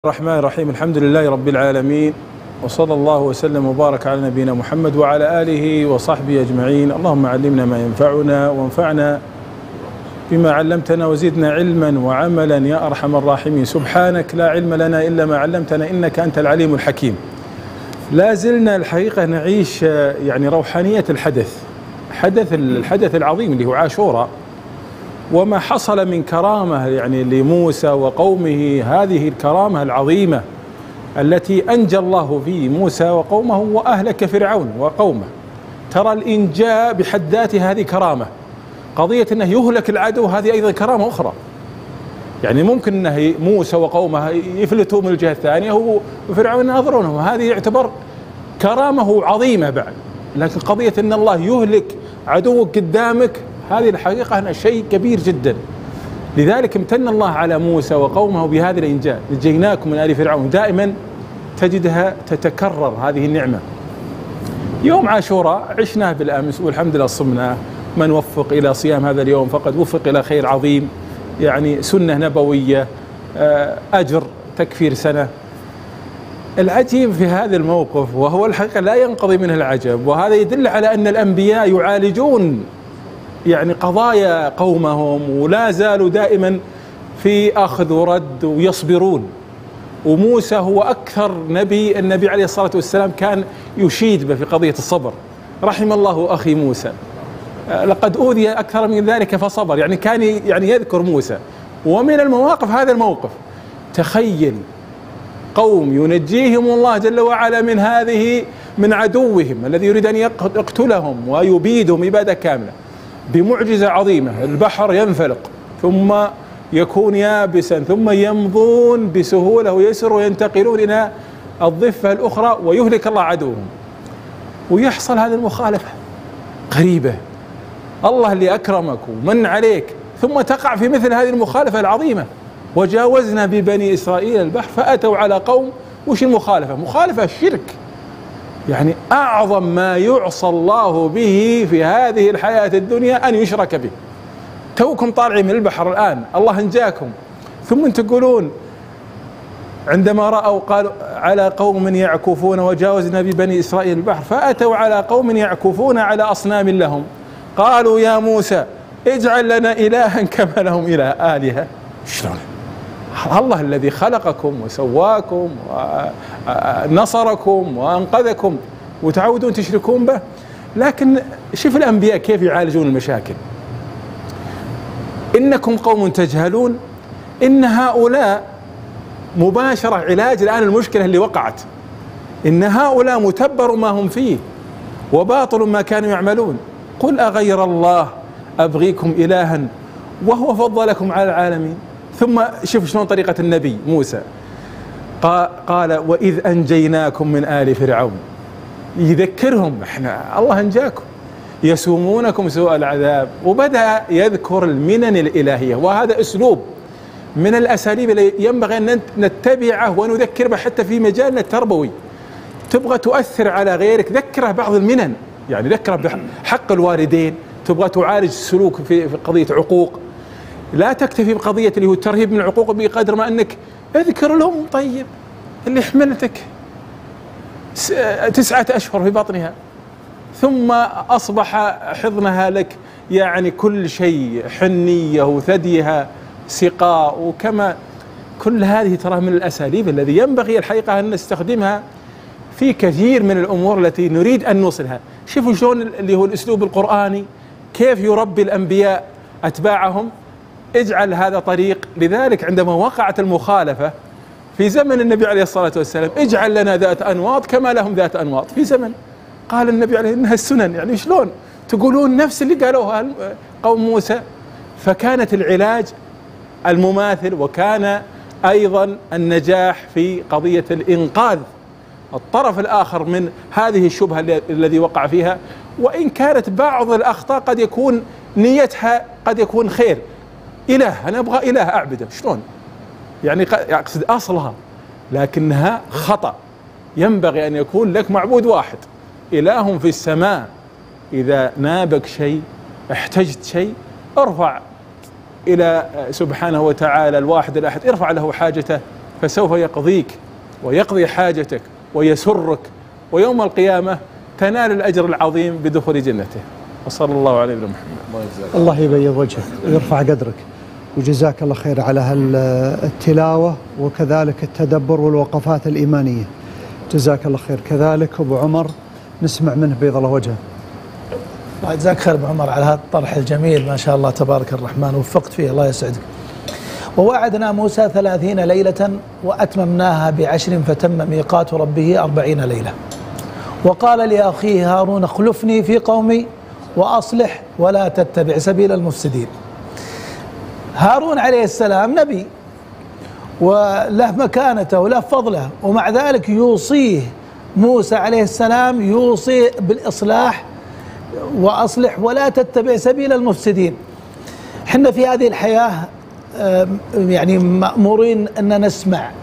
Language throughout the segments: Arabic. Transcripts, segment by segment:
الرحمن الرحيم. الحمد لله رب العالمين، وصلى الله وسلم وبارك على نبينا محمد وعلى آله وصحبه أجمعين. اللهم علمنا ما ينفعنا وانفعنا بما علمتنا وزدنا علما وعملا يا أرحم الراحمين. سبحانك لا علم لنا إلا ما علمتنا إنك أنت العليم الحكيم. لا زلنا الحقيقة نعيش روحانية الحدث العظيم اللي هو عاشوراء، وما حصل من كرامة لموسى وقومه. هذه الكرامة العظيمة التي أنجى الله في موسى وقومه وأهلك فرعون وقومه. ترى الإنجاء بحد ذاته هذه كرامة. قضية أنه يهلك العدو هذه أيضا كرامة أخرى. ممكن أنه موسى وقومه يفلتوا من الجهة الثانية وفرعون يناظرونهم، هذه يعتبر كرامة عظيمة بعد. لكن قضية أن الله يهلك عدوك قدامك هذه الحقيقة أنها شيء كبير جدا. لذلك امتن الله على موسى وقومه بهذا الإنجاء. نجيناكم من آل فرعون. دائما تجدها تتكرر هذه النعمة. يوم عاشوراء عشناه بالأمس والحمد لله صمناه. من وفق إلى صيام هذا اليوم فقد وفق إلى خير عظيم، سنة نبوية، أجر تكفير سنة. العجيب في هذا الموقف، وهو الحقيقة لا ينقضي منه العجب، وهذا يدل على أن الأنبياء يعالجون قضايا قومهم، ولا زالوا دائما في أخذ ورد ويصبرون. وموسى هو أكثر النبي عليه الصلاة والسلام كان يشيد به في قضية الصبر. رحم الله أخي موسى، لقد أوذي أكثر من ذلك فصبر. كان يذكر موسى. ومن المواقف هذا الموقف، تخيل قوم ينجيهم الله جل وعلا من عدوهم الذي يريد أن يقتلهم ويبيدهم إبادة كاملة بمعجزة عظيمة. البحر ينفلق ثم يكون يابسا، ثم يمضون بسهولة ويسر وينتقلون إلى الضفة الأخرى ويهلك الله عدوهم. ويحصل هذه المخالفة غريبة. الله اللي أكرمك ومن عليك، ثم تقع في مثل هذه المخالفة العظيمة. وجاوزنا ببني إسرائيل البحر فأتوا على قوم. وش المخالفة؟ مخالفة الشرك. أعظم ما يعصى الله به في هذه الحياة الدنيا أن يشرك به. توكم طالعين من البحر الآن، الله انجاكم، ثم تقولون عندما رأوا قالوا على قوم يعكفون وجاوزنا ببني إسرائيل البحر فأتوا على قوم يعكفون على أصنام لهم قالوا يا موسى اجعل لنا إلها كما لهم آلهة. شلون؟ الله الذي خلقكم وسواكم ونصركم وأنقذكم وتعودون تشركون به. لكن شوف الأنبياء كيف يعالجون المشاكل. إنكم قوم تجهلون. إن هؤلاء مباشرة علاج الآن المشكلة اللي وقعت. إن هؤلاء متبر ما هم فيه وباطل ما كانوا يعملون. قل أغير الله أبغيكم إلها وهو فضلكم على العالمين. ثم شوف شلون طريقة النبي موسى. قال وإذ أنجيناكم من آل فرعون. يذكرهم احنا الله أنجاكم يسومونكم سوء العذاب. وبدأ يذكر المنن الإلهية، وهذا أسلوب من الأساليب اللي ينبغي أن نتبعه ونذكر به حتى في مجالنا التربوي. تبغى تؤثر على غيرك ذكره بعض المنن، ذكره بحق الوالدين. تبغى تعالج السلوك في قضية عقوق، لا تكتفي بقضية اللي هو الترهيب من العقوق بقدر ما أنك اذكر لهم طيب اللي حملتك 9 أشهر في بطنها ثم أصبح حضنها لك كل شيء، حنية وثديها سقاء وكما. كل هذه ترى من الأساليب الذي ينبغي الحقيقة أن نستخدمها في كثير من الأمور التي نريد أن نوصلها. شوفوا شلون اللي هو الأسلوب القرآني كيف يربي الأنبياء أتباعهم. اجعل هذا طريق. لذلك عندما وقعت المخالفة في زمن النبي عليه الصلاة والسلام اجعل لنا ذات أنواط كما لهم ذات أنواط. في زمن قال النبي عليه إنها السنن. شلون تقولون نفس اللي قالوها قوم موسى؟ فكانت العلاج المماثل، وكان أيضا النجاح في قضية الإنقاذ الطرف الآخر من هذه الشبهة الذي وقع فيها. وإن كانت بعض الأخطاء قد يكون نيتها قد يكون خير. إله، أنا أبغى إله أعبده. شلون؟ أقصد أصلها، لكنها خطأ. ينبغي أن يكون لك معبود واحد، إله في السماء. إذا نابك شيء احتجت شيء ارفع إلى سبحانه وتعالى الواحد الأحد، ارفع له حاجته فسوف يقضيك ويقضي حاجتك ويسرك، ويوم القيامة تنال الأجر العظيم بدخول جنته. وصلى الله على نبينا محمد. الله يبيض وجهك ويرفع قدرك، وجزاك الله خير على التلاوة وكذلك التدبر والوقفات الإيمانية، جزاك الله خير. كذلك أبو عمر نسمع منه بيض الله وجهه. جزاك خير أبو عمر على هذا الطرح الجميل، ما شاء الله تبارك الرحمن، وفقت فيه الله يسعدك. ووعدنا موسى 30 ليلة وأتممناها ب10 فتم ميقات ربه 40 ليلة. وقال لأخيه هارون اخلفني في قومي وأصلح ولا تتبع سبيل المفسدين. هارون عليه السلام نبي وله مكانته وله فضله، ومع ذلك يوصيه موسى عليه السلام يوصي بالإصلاح وأصلح ولا تتبع سبيل المفسدين. حنا في هذه الحياة يعني مأمورين أن نسمع،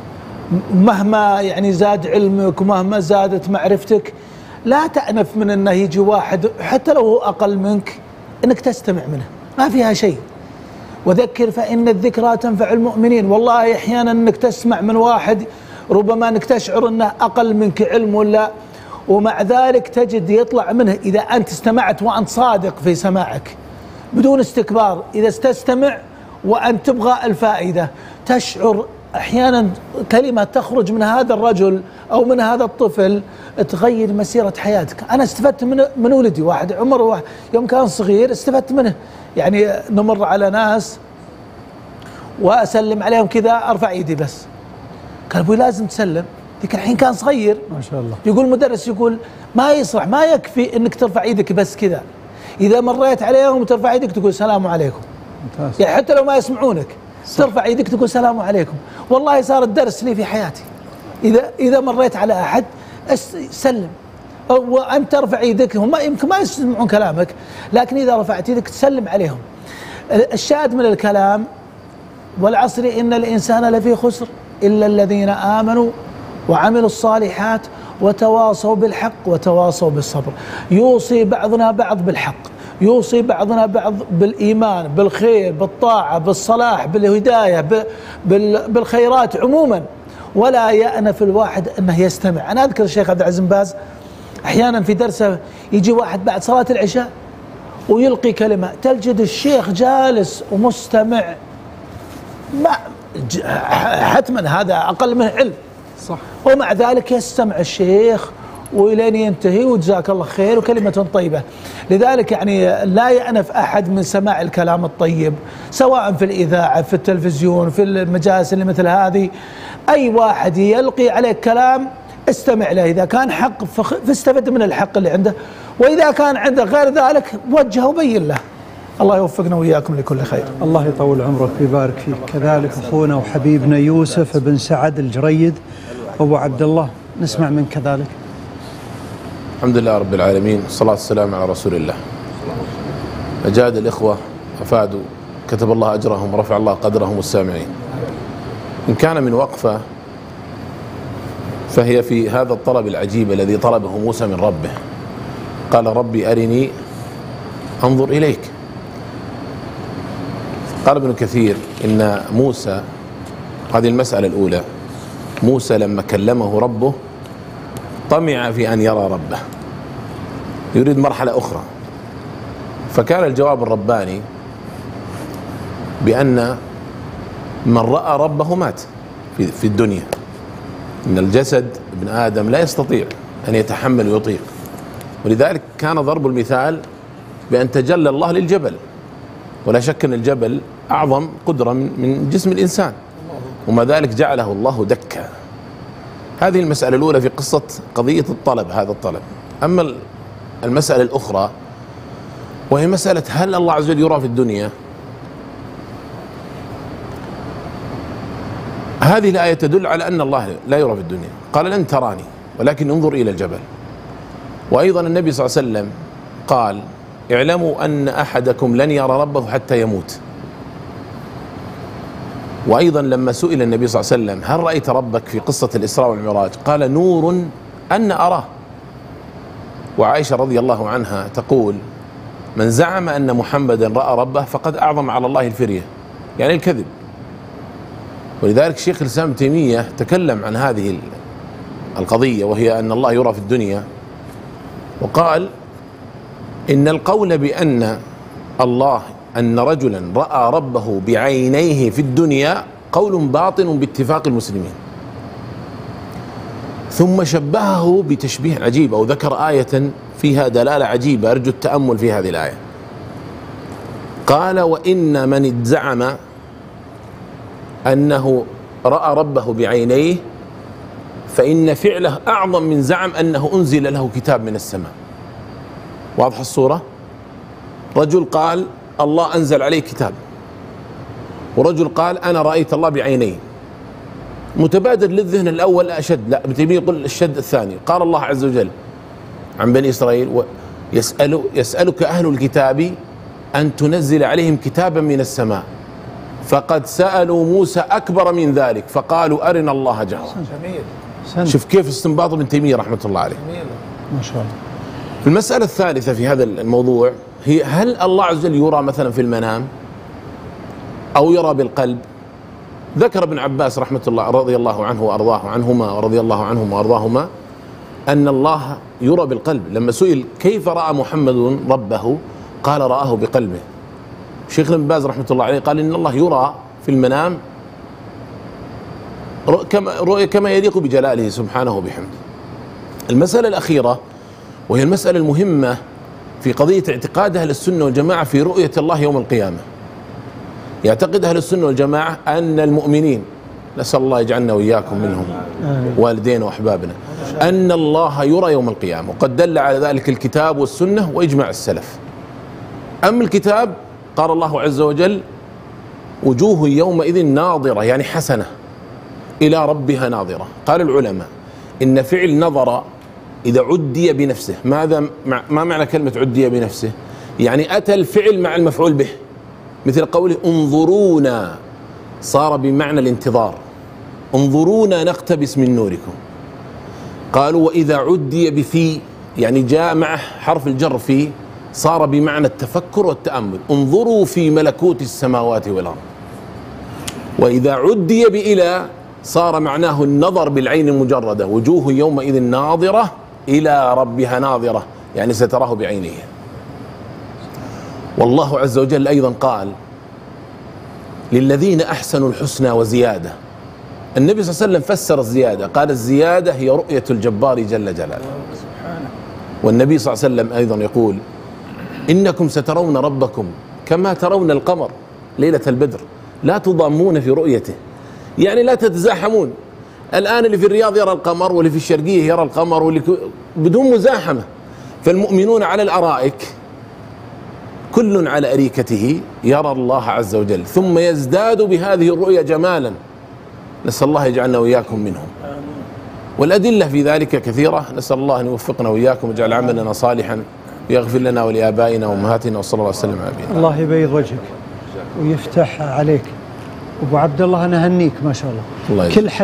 مهما يعني زاد علمك ومهما زادت معرفتك لا تأنف من أنه يجي واحد حتى لو هو أقل منك أنك تستمع منه، ما فيها شيء. وذكر فإن الذكرى تنفع المؤمنين. والله أحيانا أنك تسمع من واحد ربما أنك تشعر أنه أقل منك علم ولا، ومع ذلك تجد يطلع منه إذا أنت استمعت وأنت صادق في سماعك بدون استكبار، إذا تستمع وأنت تبغى الفائدة تشعر أحيانا كلمة تخرج من هذا الرجل أو من هذا الطفل تغير مسيرة حياتك. أنا استفدت من ولدي، واحد عمره يوم كان صغير استفدت منه، يعني نمر على ناس وأسلم عليهم كذا أرفع إيدي بس، قال أبوي لازم تسلم، ذيك الحين كان صغير ما شاء الله. يقول مدرس يقول ما يصلح، ما يكفي أنك ترفع إيدك بس كذا، إذا مريت عليهم ترفع إيدك تقول السلام عليكم. ممتاز. يعني حتى لو ما يسمعونك صح. ترفع يدك تقول السلام عليكم. والله صار الدرس لي في حياتي، إذا مريت على أحد سلم، وأنت ترفع يدك، هم يمكن ما يسمعون كلامك لكن إذا رفعت يدك تسلم عليهم. الشاهد من الكلام والعصر إن الإنسان لفي خسر إلا الذين آمنوا وعملوا الصالحات وتواصوا بالحق وتواصوا بالصبر. يوصي بعضنا بعض بالحق، يوصي بعضنا بعض بالإيمان بالخير بالطاعة بالصلاح بالهداية بالخيرات عموما، ولا يأنف الواحد أنه يستمع. أنا أذكر الشيخ عبد العزيز بن باز أحيانا في درسه يجي واحد بعد صلاة العشاء ويلقي كلمة تجد الشيخ جالس ومستمع، ما حتما هذا أقل منه علم صح، ومع ذلك يستمع الشيخ وإلين ينتهي وجزاك الله خير وكلمة طيبة. لذلك يعني لا يأنف أحد من سماع الكلام الطيب، سواء في الإذاعة في التلفزيون في المجالس اللي مثل هذه، أي واحد يلقي عليك كلام استمع له، إذا كان حق فاستفد من الحق اللي عنده، وإذا كان عنده غير ذلك وجهه وبين له. الله يوفقنا وإياكم لكل خير. الله يطول عمرك ويبارك فيك. كذلك أخونا وحبيبنا يوسف بن سعد الجريد أبو عبد الله نسمع من كذلك. الحمد لله رب العالمين، والصلاة والسلام على رسول الله. أجاد الإخوة أفادوا، كتب الله أجرهم ورفع الله قدرهم السامعين. إن كان من وقفة فهي في هذا الطلب العجيب الذي طلبه موسى من ربه، قال ربي أرني أنظر إليك. قال ابن كثير إن موسى، هذه المسألة الأولى، موسى لما كلمه ربه طمع في أن يرى ربه، يريد مرحلة أخرى، فكان الجواب الرباني بأن من رأى ربه مات في الدنيا، إن الجسد ابن آدم لا يستطيع أن يتحمل ويطيق، ولذلك كان ضرب المثال بأن تجلى الله للجبل، ولا شك أن الجبل أعظم قدرة من جسم الإنسان، وما ذلك جعله الله دكا. هذه المسألة الأولى في قصة قضية الطلب، هذا الطلب. أما المسألة الأخرى وهي مسألة هل الله عز وجل يرى في الدنيا؟ هذه الآية تدل على أن الله لا يرى في الدنيا، قال لن تراني ولكن انظر إلى الجبل. وأيضا النبي صلى الله عليه وسلم قال اعلموا أن أحدكم لن يرى ربه حتى يموت. وأيضا لما سئل النبي صلى الله عليه وسلم هل رأيت ربك في قصة الإسراء والمعراج؟ قال نور أن أراه. وعائشة رضي الله عنها تقول من زعم أن محمدا رأى ربه فقد أعظم على الله الفرية، يعني الكذب. ولذلك شيخ الإسلام ابن تيمية تكلم عن هذه القضية، وهي أن الله يرى في الدنيا، وقال إن القول بأن أن رجلا رأى ربه بعينيه في الدنيا قول باطل باتفاق المسلمين. ثم شبهه بتشبيه عجيب، أو ذكر آية فيها دلالة عجيبة، أرجو التأمل في هذه الآية. قال: وإن من زعم أنه رأى ربه بعينيه فإن فعله أعظم من زعم أنه أنزل له كتاب من السماء. واضح الصورة؟ رجل قال الله أنزل عليه كتاب، ورجل قال أنا رأيت الله بعيني. متبادر للذهن الأول أشد، لا، ابن تيمية يقول الشد الثاني. قال الله عز وجل عن بني إسرائيل: يسألك أهل الكتاب أن تنزل عليهم كتابا من السماء، فقد سألوا موسى أكبر من ذلك فقالوا أرنا الله جهرا. جميل. شوف كيف استنباط ابن تيمية رحمة الله عليه. جميل. ما شاء الله. المسألة الثالثة في هذا الموضوع هي: هل الله عز وجل يرى مثلا في المنام أو يرى بالقلب؟ ذكر ابن عباس رحمة الله رضي الله عنه وأرضاه عنهما ورضي الله عنهم وأرضاهما أن الله يرى بالقلب. لما سئل كيف رأى محمد ربه قال رآه بقلبه. شيخنا ابن باز رحمة الله عليه قال إن الله يرى في المنام رؤية كما يليق بجلاله سبحانه وبحمده. المسألة الأخيرة وهي المسألة المهمة في قضية اعتقاد أهل السنة والجماعة في رؤية الله يوم القيامة. يعتقد أهل السنة والجماعة أن المؤمنين، نسأل الله يجعلنا وإياكم منهم والدينا وأحبابنا، أن الله يرى يوم القيامة، وقد دل على ذلك الكتاب والسنة وإجماع السلف. أما الكتاب قال الله عز وجل: وجوه يومئذ ناظرة، يعني حسنة إلى ربها ناظرة. قال العلماء إن فعل نظر إذا عدي بنفسه، ما معنى كلمة عدي بنفسه؟ يعني أتى الفعل مع المفعول به، مثل قوله انظرونا صار بمعنى الانتظار، انظرونا نقتبس من نوركم. قالوا وإذا عدي بفي، يعني جاء مع حرف الجر في، صار بمعنى التفكر والتأمل، انظروا في ملكوت السماوات والأرض. وإذا عدي بإلى صار معناه النظر بالعين المجردة، وجوه يومئذ ناظرة إلى ربها ناظرة، يعني ستراه بعينها. والله عز وجل أيضا قال: للذين أحسنوا الحسنى وزيادة. النبي صلى الله عليه وسلم فسر الزيادة، قال الزيادة هي رؤية الجبار جل جلاله. والنبي صلى الله عليه وسلم أيضا يقول: إنكم سترون ربكم كما ترون القمر ليلة البدر لا تضامون في رؤيته، يعني لا تتزاحمون. الآن اللي في الرياض يرى القمر، واللي في الشرقية يرى القمر، بدون مزاحمة. فالمؤمنون على الأرائك كل على أريكته يرى الله عز وجل، ثم يزداد بهذه الرؤيا جمالا. نسأل الله يجعلنا وإياكم منهم. والأدلة في ذلك كثيرة، نسأل الله أن يوفقنا وإياكم ويجعل عملنا صالحا ويغفر لنا ولآبائنا وأمهاتنا، وصلى الله وسلم على نبينا. الله يبيض وجهك ويفتح عليك. أبو عبد الله أنا أهنيك ما شاء الله. الله